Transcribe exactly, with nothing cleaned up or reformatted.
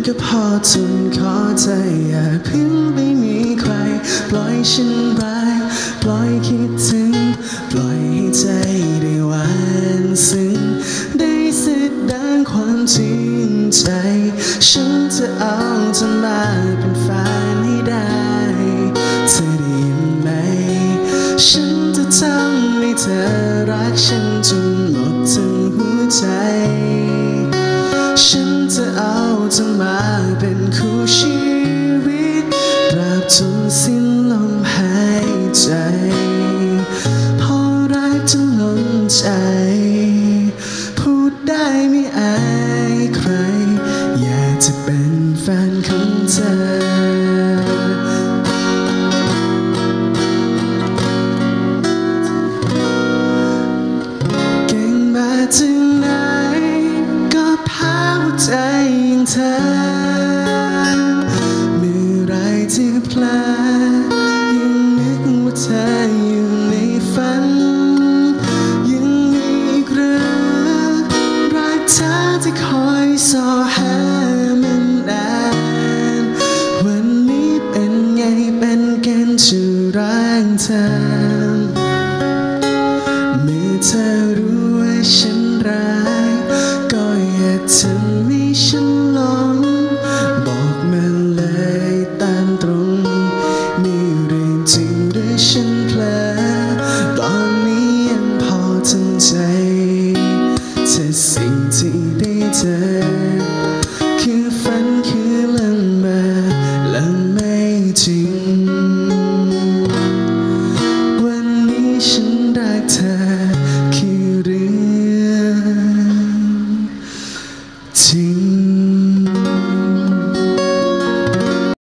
ก็พอจนขอใจอย่าเพิ่งไปมีใครปล่อยฉันรักปล่อยคิดถึงปล่อยให้ใจได้หวานซึ้งได้แสดงความจริงใจฉันจะเอาเธอมาเป็นแฟนให้ได้เธอได้ยินไหมฉันจะทำให้เธอรักฉันจนหมดทั้งหัวใจฉันจะเอาเธอมาเป็นคู่ชีวิตตราบจนสิ้นลมหายใจพอรักจนล้นใจพูดได้ไม่อายใครอยากจะเป็นแฟนของเธอถึงไหนก็แพ้หัวใจอย่างเธอเมื่อไรที่เพลอยังนึกว่าเธออยู่ในฝันยังมีอีกหรือรักเธอที่คอยสอหามันนานวันนี้เป็นไงเป็นกันจะรักเธอเมื่อเธอรู้ว่าฉันรักก็อย่าทำให้ฉันหลงบอกมาเลยตามตรงนี่เรื่องจริงหรือฉัน